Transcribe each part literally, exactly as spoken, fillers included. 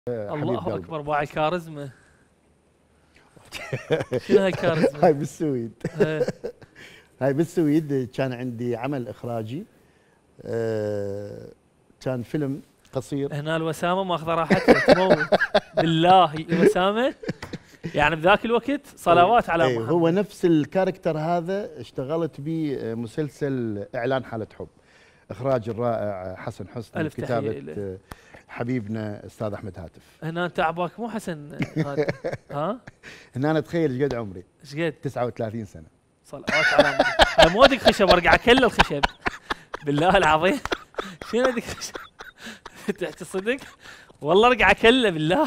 الله اكبر باع الكاريزما. شنو هالكاريزما؟ هاي بالسويد. هاي بالسويد كان عندي عمل اخراجي، كان فيلم قصير. هنا الوسامه ماخذه راحتها تموت بالله. الوسامه يعني بذاك الوقت صلوات على أي محمد. هو نفس الكاركتر هذا اشتغلت به مسلسل اعلان حاله حب، اخراج الرائع حسن حسني، كتابه حبيبنا استاذ احمد هاتف. هنا انت عباك مو حسن هذا ها؟ هنا انا تخيل ايش قد عمري؟ ايش قد؟ تسعة وثلاثين سنه. صلوات على محمد. مو ادق خشب ارجع اكل الخشب بالله العظيم. شنو ادق خشب؟ تحكي صدق؟ والله ارجع اكله بالله.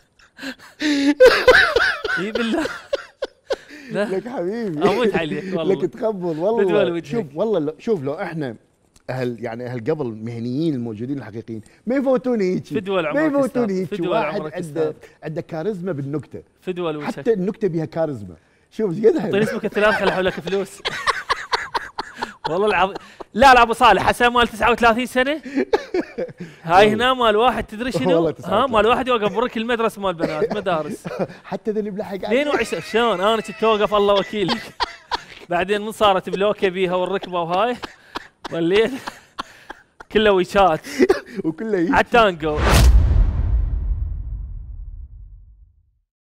اي بالله. لا لك حبيبي اموت عليك والله. لك تخبل والله. شوف والله شوف لو احنا اهل يعني اهل قبل المهنيين الموجودين الحقيقيين ما يفوتون هيك، فدوى العمر، ما يفوتون هيك. واحد عنده عنده كاريزما بالنكته، فدوى الوجه، حتى النكته بها كاريزما. شوف ايش قد حلو. طيب اسمك الثلاث خلي حولك فلوس. والله العظيم. لا لا ابو صالح حسن مال تسعة وثلاثين سنه. هاي هنا مال واحد تدري شنو؟ ها مال واحد يوقف برك المدرسه مال بنات مدارس. حتى ذا اللي بلحق اثنين وعشرين شلون انا كنت اوقف الله وكيلك. بعدين من صارت بلوكه بيها والركبه وهاي وليت كله ويشات وكله على التانجو.